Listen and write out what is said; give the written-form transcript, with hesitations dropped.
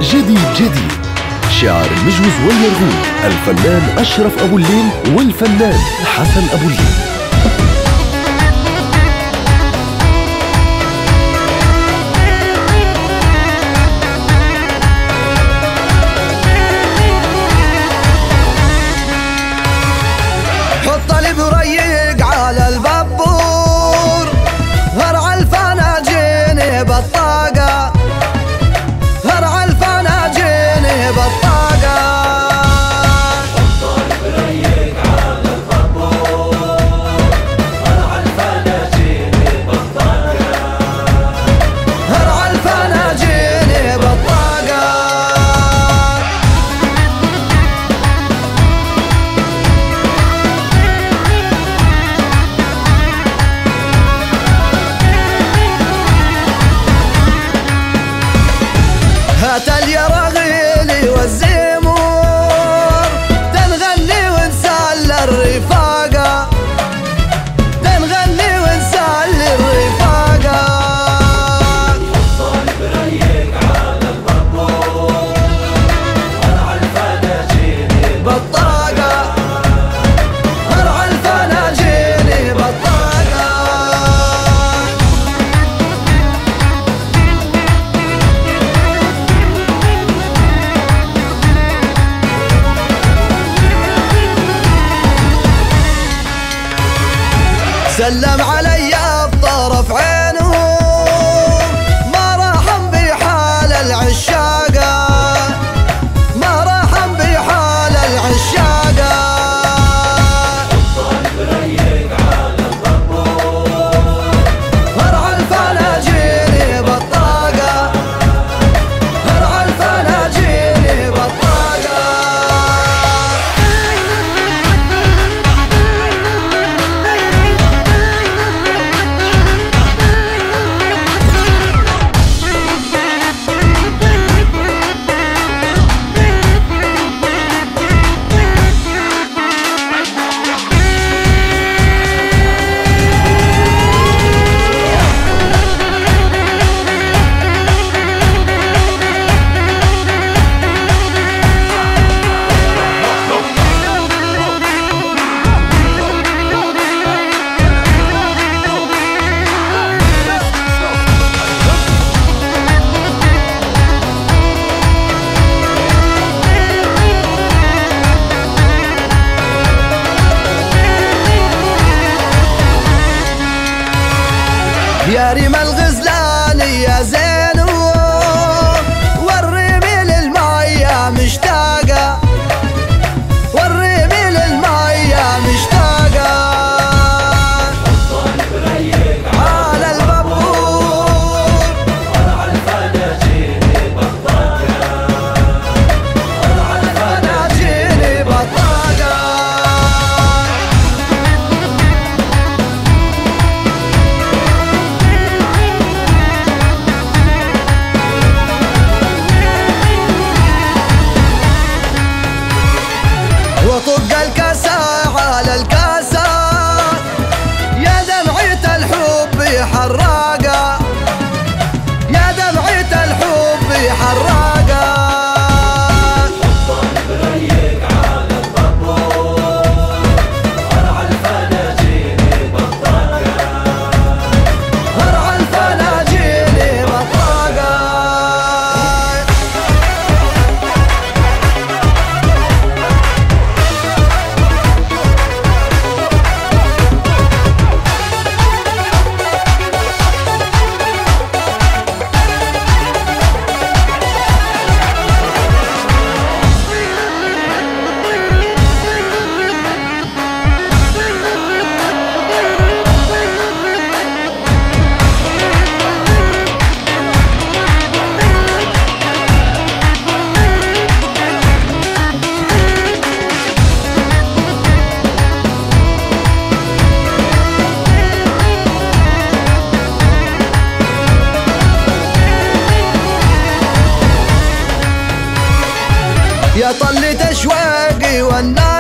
جديد شعر مجوز واليرغول، الفنان أشرف أبو الليل والفنان حسن أبو الليل. حط البريق على البابور، هرع الفناجين بالطاقة، هرع الفناجين بالطاقة. حط البريق على البابور، هرع الفناجين بالطاقة، هرع الفناجين بالطاقة. هات اليراغيل والزمور، تنغني ونسال الرفاقة، تنغني ونسال الرفاقة. حط البريق على البابور، هرع الفناجين بالطاقة، هرع الفناجين بالطاقة. سلم علي بطرف عينه، ما راحم بحال العشاقة، ما راحم بحال العشاقة. حط البريق على البابور، هرع الفناجين بالطاقة، هرع الفناجين بالطاقة. يا ريم الغزلاني يا زينو، والريمي للمية مشتاقة، والريمي للمية مشتاقة. حط البريق على البابور، هرع الفناجين بالطاقة، هرع فناجيني بالطاقة. وطق الكاسة على الكاسة، يا دمعة الحب حراقة، يا دمعة الحب حراقة. حط البريق على البابور، هرع الفناجين بالطاقة، هرع الفناجين بالطاقة. يا طلة أشواقي والنار